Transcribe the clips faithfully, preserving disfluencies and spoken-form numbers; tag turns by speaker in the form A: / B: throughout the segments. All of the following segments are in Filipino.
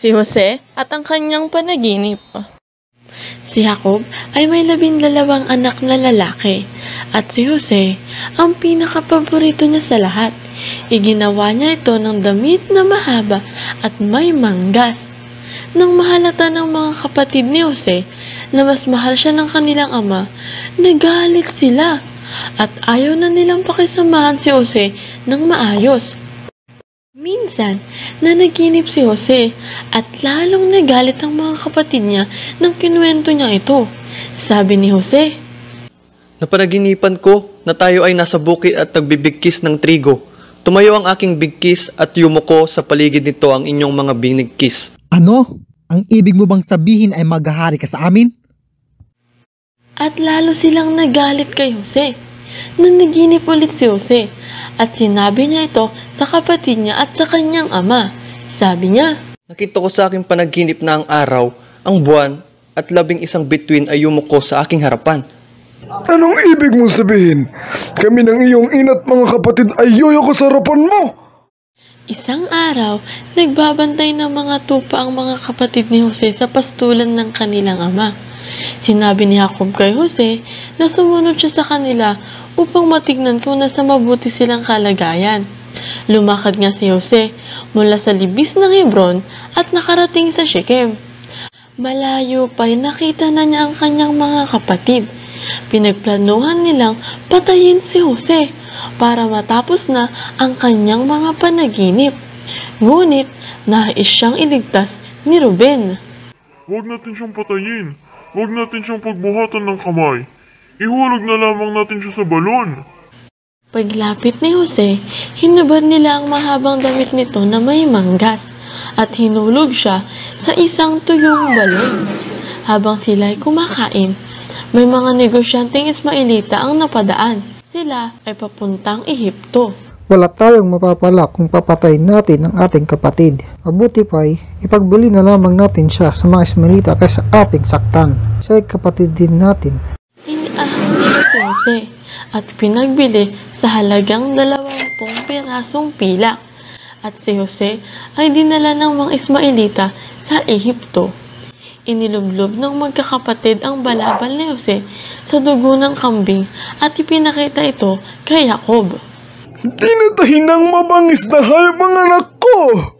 A: si Jose at ang kanyang panaginip.
B: Si Jacob ay may labindalawang anak na lalaki at si Jose ang pinakapaborito niya sa lahat. Iginawa niya ito ng damit na mahaba at may manggas. Nang mahalata ng mga kapatid ni Jose na mas mahal siya ng kanilang ama, nagalit sila at ayaw na nilang pakisamahan si Jose ng maayos. Minsan, nanaginip si Jose at lalong nagalit ang mga kapatid niya nang kinuwento niya ito. Sabi ni Jose,
C: "Napanaginipan ko na tayo ay nasa bukid at nagbibigkis ng trigo. Tumayo ang aking bigkis at yumuko sa paligid nito ang inyong mga binigkis."
D: Ano? Ang ibig mo bang sabihin ay maghahari ka sa amin?
B: At lalo silang nagalit kay Jose. Nanaginip ulit si Jose at sinabi niya ito sa kapatid niya at sa kanyang ama. Sabi niya,
C: "Nakita ko sa aking panaginip na ang araw, ang buwan at labing isang bituin ay yumuko sa aking harapan."
E: Anong ibig mong sabihin? Kami ng iyong ina't mga kapatid ay yoyo sa harapan mo?
B: Isang araw, nagbabantay ng mga tupa ang mga kapatid ni Jose sa pastulan ng kanilang ama. Sinabi ni Jacob kay Jose na sumunod siya sa kanila upang matignan kung nasa mabuti silang kalagayan. Lumakad nga si Jose mula sa libis ng Hebron at nakarating sa Shechem. Malayo pa'y nakita na niya ang kanyang mga kapatid. Pinagplanuhan nilang patayin si Jose para matapos na ang kanyang mga panaginip. Ngunit nais siyang iligtas ni Ruben.
F: "Huwag natin siyang patayin. Huwag natin siyang pagbuhatan ng kamay. Ihulog na lamang natin siya sa balon."
B: Paglapit ni Jose, hinubad nila ang mahabang damit nito na may manggas at hinulog siya sa isang tuyong balon. Habang sila ay kumakain, may mga negosyanteng Ismaelita ang napadaan. Sila ay papuntang Ehipto.
G: Wala tayong mapapala kung papatayin natin ang ating kapatid. Mabuti pa'y ipagbili na lamang natin siya sa mga Ismaelita kaysa ating saktan. Siya ay kapatid din natin.
B: Iniahon ni si Jose at pinagbili sa halagang dalawampung pirasong pilak. At si Jose ay dinala ng mga Ismaelita sa Ehipto. Inilublob ng magkakapatid ang balabal ni Jose sa dugo ng kambing at ipinakita ito kay Jacob.
E: "Dinatahin ng mabangis na hayop ang anak ko!"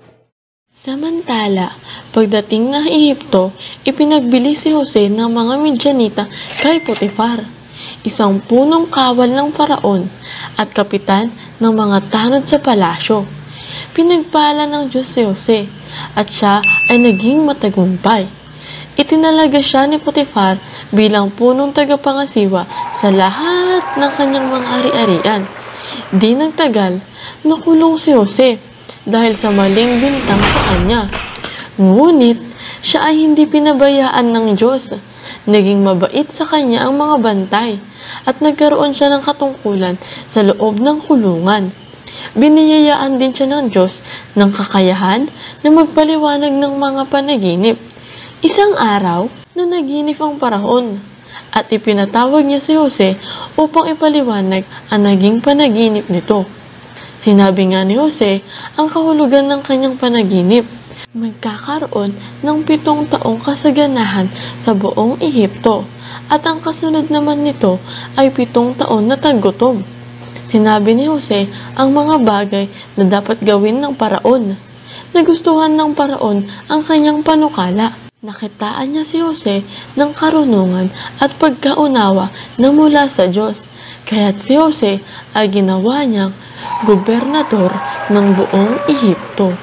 B: Samantala, pagdating ng Ehipto, ipinagbili si Jose ng mga Midyanita kay Potifar, isang punong kawal ng Paraon at kapitan ng mga tanod sa palasyo. Pinagpala ng Diyos si Jose at siya ay naging matagumpay. Itinalaga siya ni Potifar bilang punong tagapangasiwa sa lahat ng kanyang mga ari-arian. Di nagtagal, nakulong si Jose dahil sa maling bintang sa kanya. Ngunit, siya ay hindi pinabayaan ng Diyos. Naging mabait sa kanya ang mga bantay at nagkaroon siya ng katungkulan sa loob ng kulungan. Biniyayaan din siya ng Diyos ng kakayahan na magpaliwanag ng mga panaginip. Isang araw, nanaginip ang Paraon at ipinatawag niya si Jose upang ipaliwanag ang naging panaginip nito. Sinabi nga ni Jose ang kahulugan ng kanyang panaginip. Magkakaroon ng pitong taong kasaganahan sa buong Ehipto at ang kasunod naman nito ay pitong taon na taggutom. Sinabi ni Jose ang mga bagay na dapat gawin ng Paraon. Nagustuhan ng Paraon ang kanyang panukala. Nakitaan niya si Jose ng karunungan at pagkaunawa na mula sa Diyos. Kaya't si Jose ay ginawa niyang gobernador ng buong Ehipto.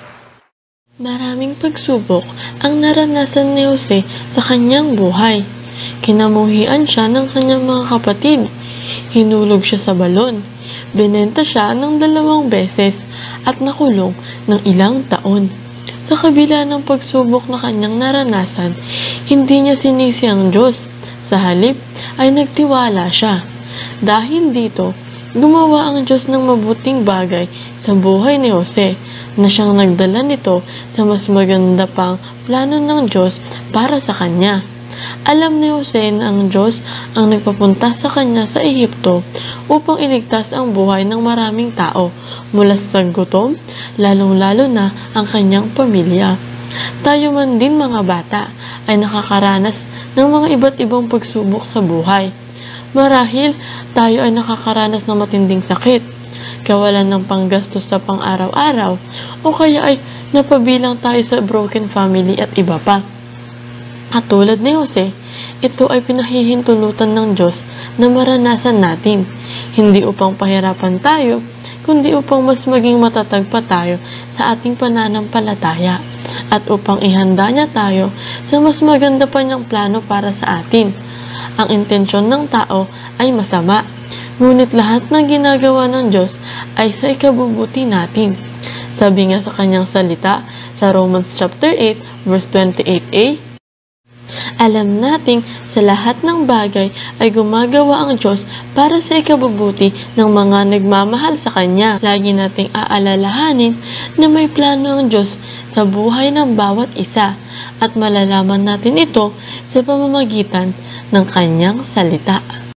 B: Maraming pagsubok ang naranasan ni Jose sa kanyang buhay. Kinamuhian siya ng kanyang mga kapatid. Hinulog siya sa balon. Binenta siya ng dalawang beses at nakulong ng ilang taon. Sa kabila ng pagsubok na kanyang naranasan, hindi niya sinisi ang Diyos. Sa halip ay nagtiwala siya. Dahil dito, gumawa ang Diyos ng mabuting bagay sa buhay ni Jose na siyang nagdala nito sa mas maganda pang plano ng Diyos para sa kanya. Alam ni Jose na ang Diyos ang nagpapunta sa kanya sa Ehipto upang iligtas ang buhay ng maraming tao mula sa gutom, lalong-lalo na ang kanyang pamilya. Tayo man din mga bata ay nakakaranas ng mga iba't ibang pagsubok sa buhay. Marahil tayo ay nakakaranas ng matinding sakit, kawalan ng panggastos sa pang-araw-araw, o kaya ay napabilang tayo sa broken family at iba pa. Katulad ni Jose, ito ay pinahihintulutan ng Diyos na maranasan natin, hindi upang pahirapan tayo, kundi upang mas maging matatag pa tayo sa ating pananampalataya at upang ihanda niya tayo sa mas maganda pa niyang plano para sa atin. Ang intensyon ng tao ay masama, ngunit lahat ng ginagawa ng Diyos ay sa ikabubuti natin. Sabi nga sa kanyang salita sa Romans chapter eight verse twenty-eight a, alam nating sa lahat ng bagay ay gumagawa ang Diyos para sa ikabubuti ng mga nagmamahal sa Kanya. Lagi nating aalalahanin na may plano ang Diyos sa buhay ng bawat isa at malalaman natin ito sa pamamagitan ng Kanyang salita.